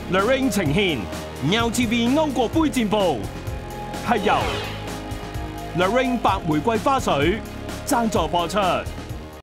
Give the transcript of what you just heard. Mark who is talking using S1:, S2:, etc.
S1: The Ring 呈現 LTV 歐國杯戰報，係由 The Ring 白玫瑰花水贊助播出。